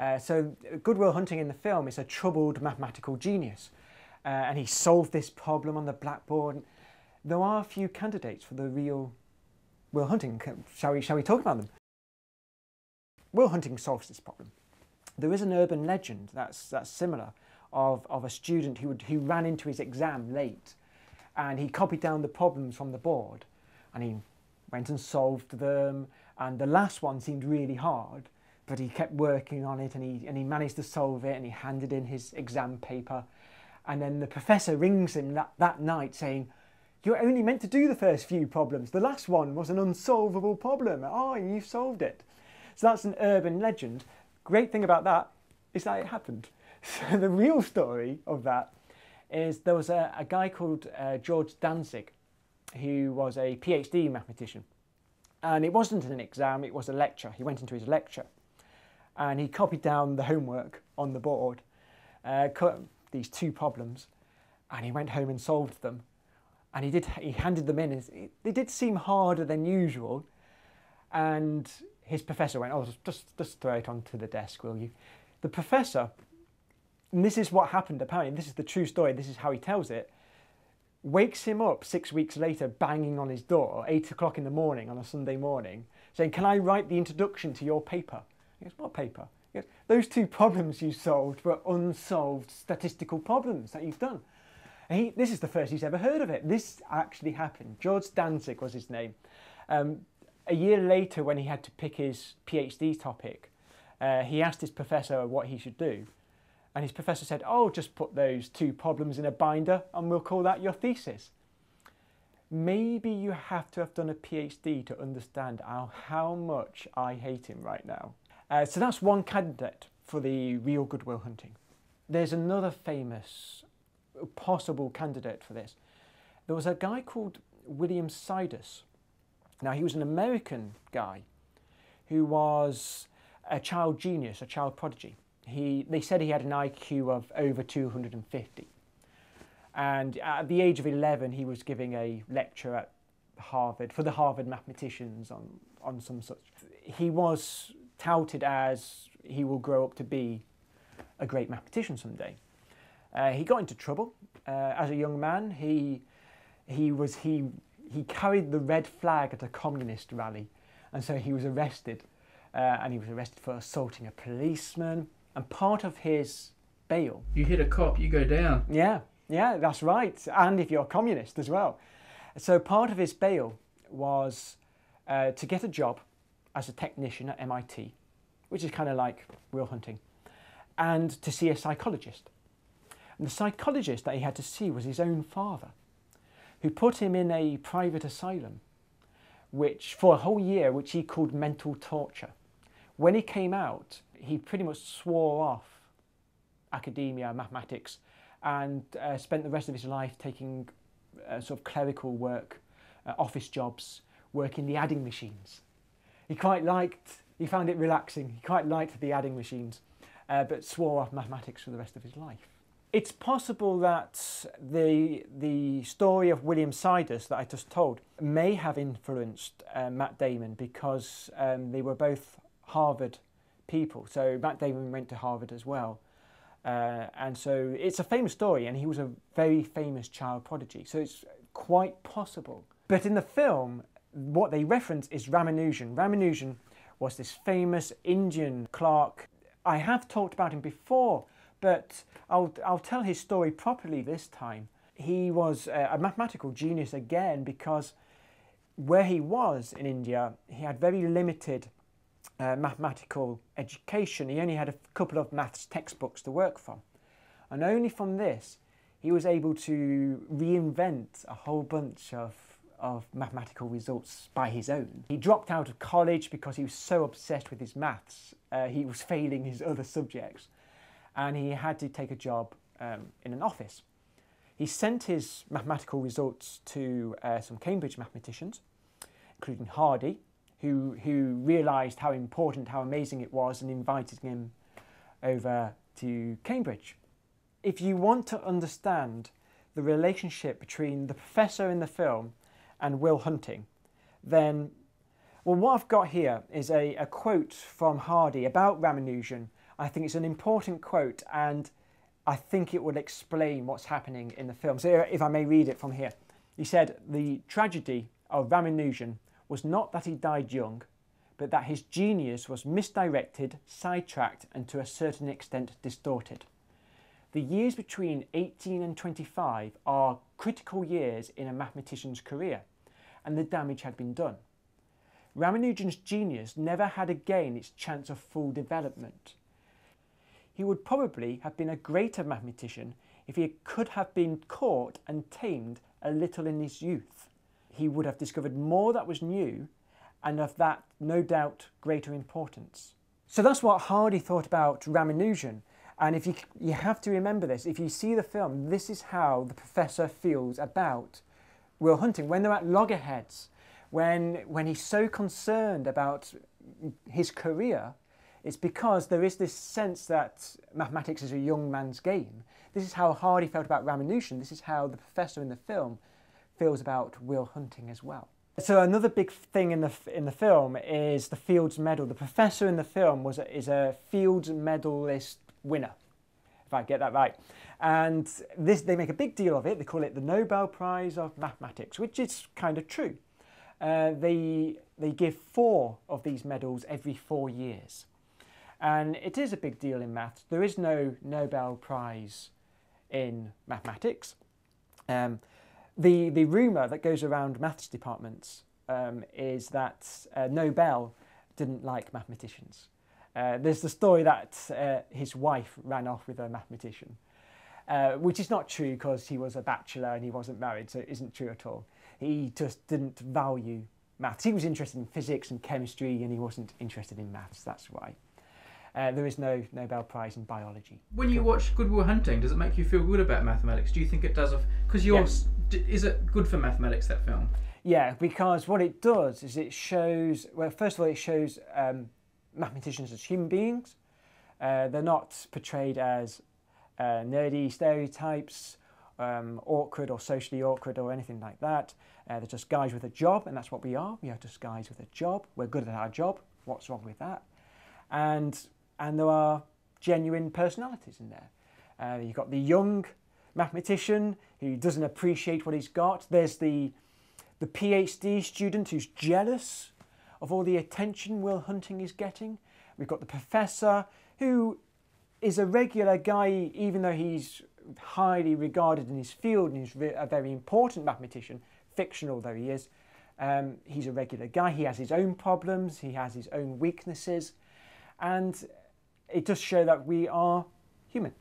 So Good Will Hunting in the film is a troubled mathematical genius, and he solved this problem on the blackboard. There are a few candidates for the real Will Hunting. Shall we talk about them? Will Hunting solves this problem. There is an urban legend that's similar of a student who ran into his exam late, and he copied down the problems from the board, and he went and solved them, and the last one seemed really hard, but he kept working on it, and he managed to solve it, and he handed in his exam paper, and then the professor rings him that night saying, "You're only meant to do the first few problems. The last one was an unsolvable problem. Oh, you solved it." So that's an urban legend. Great thing about that is that it happened. So the real story of that is there was a guy called George Dantzig, who was a PhD mathematician. And it wasn't an exam, it was a lecture. He went into his lecture and he copied down the homework on the board, these two problems, and he went home and solved them. And he handed them in. They did seem harder than usual. And his professor went, "Oh, just throw it onto the desk, will you?" The professor, and this is what happened apparently, this is the true story, this is how he tells it, wakes him up 6 weeks later banging on his door, 8 o'clock in the morning on a Sunday morning, saying, "Can I write the introduction to your paper?" He goes, "What paper?" He goes, "Those two problems you solved were unsolved statistical problems that you've done." And this is the first he's ever heard of it. This actually happened. George Dantzig was his name. A year later, when he had to pick his PhD topic, he asked his professor what he should do. And his professor said, "Oh, just put those two problems in a binder and we'll call that your thesis." Maybe you have to have done a PhD to understand how much I hate him right now. So that's one candidate for the real Good Will Hunting. There's another famous possible candidate for this. There was a guy called William Sidus. Now, he was an American guy who was a child genius, a child prodigy. They said he had an IQ of over 250. And at the age of 11, he was giving a lecture at Harvard, for the Harvard mathematicians on some such. He was touted as he will grow up to be a great mathematician someday. He got into trouble as a young man. He carried the red flag at a communist rally, and so he was arrested, and he was arrested for assaulting a policeman. And part of his bail... You hit a cop, you go down. Yeah, that's right. And if you're a communist as well. So part of his bail was to get a job as a technician at MIT, which is kind of like Will Hunting, and to see a psychologist. And the psychologist that he had to see was his own father, who put him in a private asylum for a whole year, which he called mental torture. When he came out, he pretty much swore off academia, mathematics, and spent the rest of his life taking sort of clerical work, office jobs, working the adding machines. He found it relaxing, he quite liked the adding machines, but swore off mathematics for the rest of his life. It's possible that the story of William Sidus that I just told may have influenced Matt Damon, because they were both Harvard people. So Matt Damon went to Harvard as well. And so it's a famous story, and he was a very famous child prodigy. So it's quite possible. But in the film, what they reference is Ramanujan. Ramanujan was this famous Indian clerk. I have talked about him before, but I'll tell his story properly this time. He was a mathematical genius again, because where he was in India, he had very limited mathematical education. He only had a couple of maths textbooks to work from. And only from this, he was able to reinvent a whole bunch of mathematical results by his own. He dropped out of college because he was so obsessed with his maths. He was failing his other subjects, and he had to take a job in an office. He sent his mathematical results to some Cambridge mathematicians, including Hardy, who realised how important, how amazing it was, and invited him over to Cambridge. If you want to understand the relationship between the professor in the film and Will Hunting, then, well, what I've got here is a quote from Hardy about Ramanujan. I think it's an important quote, and I think it would explain what's happening in the film. So if I may read it from here. He said, "The tragedy of Ramanujan was not that he died young, but that his genius was misdirected, sidetracked, and to a certain extent distorted. The years between 18 and 25 are critical years in a mathematician's career, and the damage had been done. Ramanujan's genius never had again its chance of full development. He would probably have been a greater mathematician if he could have been caught and tamed a little in his youth. He would have discovered more that was new, and of that, no doubt, greater importance." So that's what Hardy thought about Ramanujan. And if you have to remember this, if you see the film, this is how the professor feels about Will Hunting. When they're at loggerheads, when he's so concerned about his career, it's because there is this sense that mathematics is a young man's game. This is how Hardy felt about Ramanujan. This is how the professor in the film feels about Will Hunting as well. So another big thing in the film is the Fields Medal. The professor in the film is a Fields Medalist winner, if I get that right. And they make a big deal of it. They call it the Nobel Prize of Mathematics, which is kind of true. They give 4 of these medals every 4 years. And it is a big deal in maths. There is no Nobel Prize in mathematics. The rumour that goes around maths departments is that Nobel didn't like mathematicians. There's the story that his wife ran off with a mathematician, which is not true because he was a bachelor and he wasn't married, so it isn't true at all. He just didn't value maths. He was interested in physics and chemistry, and he wasn't interested in maths, that's why. There is no Nobel Prize in biology. When you watch Good Will Hunting, does it make you feel good about mathematics? Do you think it does? Because is it good for mathematics, that film? Yeah, because what it does is it shows, well, first of all, it shows mathematicians as human beings. They're not portrayed as nerdy stereotypes, awkward or socially awkward or anything like that. They're just guys with a job, and that's what we are. We are just guys with a job. We're good at our job. What's wrong with that? And there are genuine personalities in there. You've got the young mathematician who doesn't appreciate what he's got. There's the PhD student who's jealous of all the attention Will Hunting is getting. We've got the professor who is a regular guy, even though he's highly regarded in his field and he's a very important mathematician, fictional though he is. He's a regular guy. He has his own problems. He has his own weaknesses. And it does show that we are human.